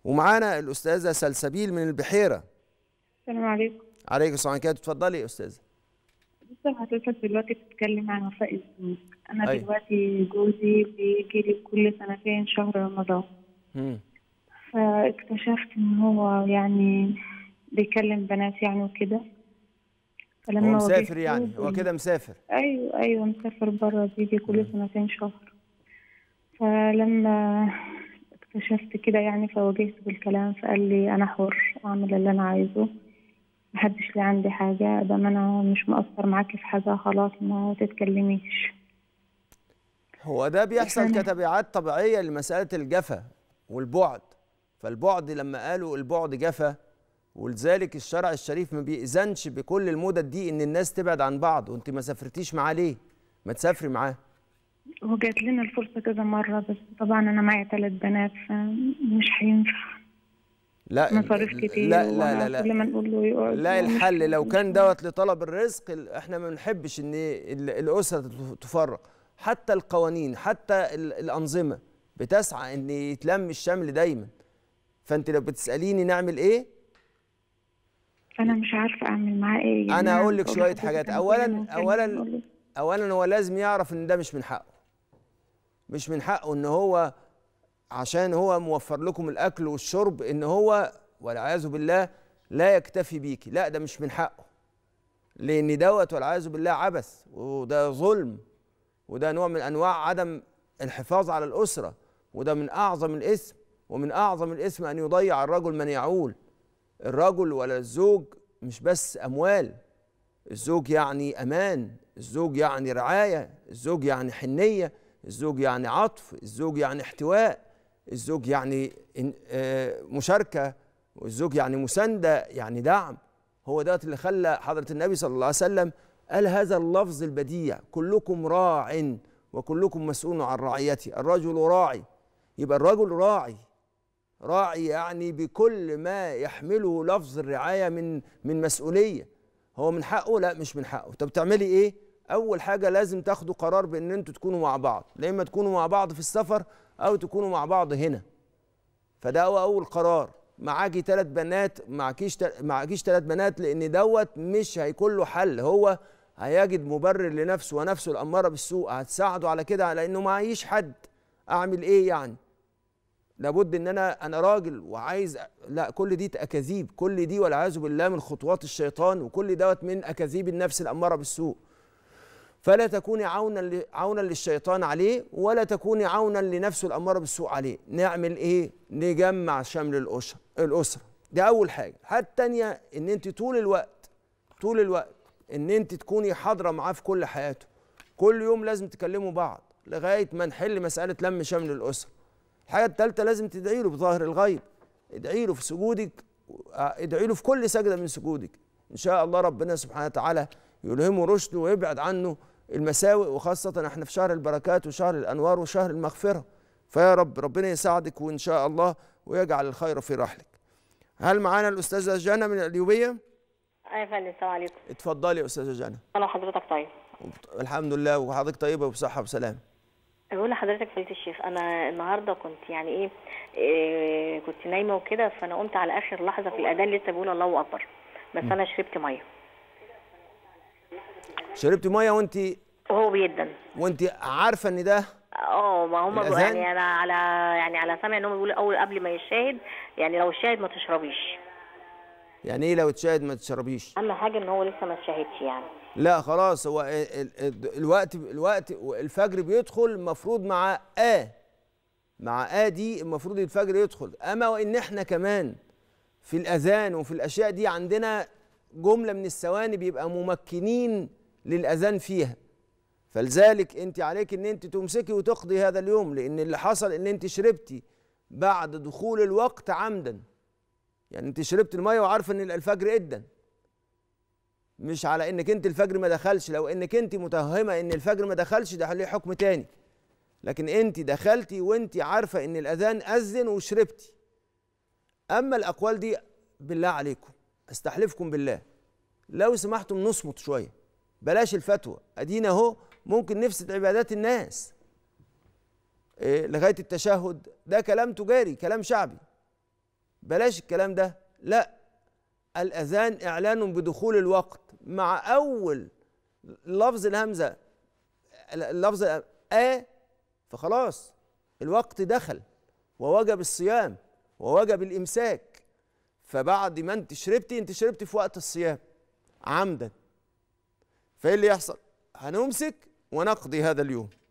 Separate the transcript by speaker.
Speaker 1: ومعانا الاستاذه سلسبيل من البحيره.
Speaker 2: السلام عليكم.
Speaker 1: عليكم السلام ورحمه الله. اتفضلي يا استاذه.
Speaker 2: بص حضرتك دلوقتي بتتكلم عن وفاء الزوج. انا
Speaker 1: أيوة.
Speaker 2: دلوقتي جوزي بيجي لي كل سنتين شهر رمضان. فاكتشفت ان هو يعني بيكلم بنات يعني وكده.
Speaker 1: هو مسافر يعني؟ هو كده مسافر؟
Speaker 2: ايوه مسافر بره، بيجي كل سنتين شهر. فلما اكتشفت كده يعني فواجهته بالكلام، فقال لي انا حر اعمل اللي انا عايزه، محدش لي عندي حاجه، دام انا مش مقصر معاكي في حاجه خلاص ما تتكلميش.
Speaker 1: هو ده بيحصل كتبعات طبيعيه لمساله الجفا والبعد. فالبعد لما قالوا البعد جفا، ولذلك الشرع الشريف ما بيأذنش بكل المدد دي ان الناس تبعد عن بعض. وانت ما سافرتيش معاه ليه؟ ما تسافري معاه.
Speaker 2: هو جات لنا الفرصه كذا مره، بس طبعا انا معايا 3 بنات فمش هينفع.
Speaker 1: لا
Speaker 2: مصاريف كتير.
Speaker 1: لا
Speaker 2: كل ما نقول له يقعد.
Speaker 1: لا، الحل لو كان دوت لطلب الرزق، احنا ما بنحبش ان الاسره تفرق. حتى القوانين، حتى الانظمه بتسعى ان يتلم الشمل دايما. فانت لو بتساليني نعمل ايه،
Speaker 2: انا مش عارفه اعمل معاه ايه يعني.
Speaker 1: انا هقول لك شويه حاجات. اولا هو لازم يعرف ان ده مش من حقه. مش من حقه ان هو عشان هو موفر لكم الاكل والشرب ان هو والعياذ بالله لا يكتفي بيكي. لا، ده مش من حقه، لان دوت والعياذ بالله عبث، وده ظلم، وده نوع من انواع عدم الحفاظ على الاسره، وده من اعظم الاثم. ومن اعظم الاثم ان يضيع الرجل من يعول. الرجل ولا الزوج مش بس اموال، الزوج يعني امان، الزوج يعني رعايه، الزوج يعني حنيه، الزوج يعني عطف، الزوج يعني احتواء، الزوج يعني مشاركه، والزوج يعني مسانده، يعني دعم. هو ده اللي خلى حضره النبي صلى الله عليه وسلم قال هذا اللفظ البديع: كلكم راع وكلكم مسؤول عن رعيته. الرجل راعي، يبقى الرجل راعي يعني بكل ما يحمله لفظ الرعايه من مسؤوليه. هو من حقه؟ لا، مش من حقه. طب تعملي ايه؟ اول حاجه لازم تاخدوا قرار بان انتوا تكونوا مع بعض، لا اما تكونوا مع بعض في السفر او تكونوا مع بعض هنا. فده هو اول قرار. معاكي 3 بنات، معكيش 3 بنات، لان دوت مش هيكون له حل. هو هيجد مبرر لنفسه، ونفسه الاماره بالسوء هتساعده على كده، على انه معيش حد. اعمل ايه يعني؟ لابد ان انا راجل وعايز. لا، كل دي اكاذيب، كل دي والعياذ بالله من خطوات الشيطان، وكل دوت من اكاذيب النفس الاماره بالسوء. فلا تكوني عونا للشيطان عليه، ولا تكوني عونا لنفسه الاماره بالسوء عليه. نعمل ايه؟ نجمع شمل الاسره. ده اول حاجه. الحاجه الثانيه ان انت طول الوقت ان انت تكوني حاضره معاه في كل حياته. كل يوم لازم تكلموا بعض لغايه ما نحل مساله لم شمل الاسره. الحاجه الثالثه لازم تدعي له بظاهر الغيب. ادعي له في سجودك، ادعي له في كل سجده من سجودك. ان شاء الله ربنا سبحانه وتعالى يلهمه رشده ويبعد عنه المساوئ، وخاصه احنا في شهر البركات وشهر الانوار وشهر المغفره. فيا رب ربنا يساعدك وان شاء الله ويجعل الخير في رحلك. هل معانا الاستاذه جنى من القليوبيه؟
Speaker 3: ايوه يا فندم. السلام عليكم.
Speaker 1: اتفضلي يا استاذه جنى.
Speaker 3: انا حضرتك طيب؟
Speaker 1: الحمد لله، وحضرتك طيبه وبصحه وسلام.
Speaker 3: بقول لحضرتك فضيلة الشيخ، انا النهارده كنت يعني إيه كنت نايمه وكده، فانا قمت على اخر لحظه في الاذان لسه بقول الله اكبر، بس انا شربت ميه.
Speaker 1: شربت ميه
Speaker 3: وهو بيدن
Speaker 1: وانت عارفه ان ده
Speaker 3: ما هم يعني انا على سامع ان هم بيقولوا اول قبل ما يشاهد، يعني لو الشاهد ما تشربيش.
Speaker 1: يعني ايه لو اتشاهد ما تشربيش؟
Speaker 3: اهم حاجه ان هو لسه ما اتشاهدش يعني.
Speaker 1: لا خلاص، هو الوقت الفجر بيدخل المفروض مع دي المفروض الفجر يدخل. اما وان احنا كمان في الاذان وفي الاشياء دي عندنا جمله من الثواني بيبقى ممكنين للاذان فيها. فلذلك انت عليك ان انت تمسكي وتقضي هذا اليوم، لان اللي حصل ان انت شربتي بعد دخول الوقت عمدا. يعني انت شربت الميه وعارفه ان الفجر ادن، مش على انك انت الفجر ما دخلش. لو انك انت متوهمه ان الفجر ما دخلش ده ليه حكم تاني، لكن انت دخلتي وانت عارفه ان الاذان اذن وشربتي. اما الاقوال دي بالله عليكم استحلفكم بالله لو سمحتم نصمت شويه، بلاش الفتوى. ادينا اهو ممكن نفسد عبادات الناس لغايه التشهد. ده كلام تجاري، كلام شعبي. بلاش الكلام ده، لا، الأذان إعلان بدخول الوقت مع أول لفظ الهمزة، اللفظ فخلاص الوقت دخل ووجب الصيام ووجب الإمساك. فبعد ما انت شربتي في وقت الصيام عمدا، فايه اللي يحصل؟ هنمسك ونقضي هذا اليوم.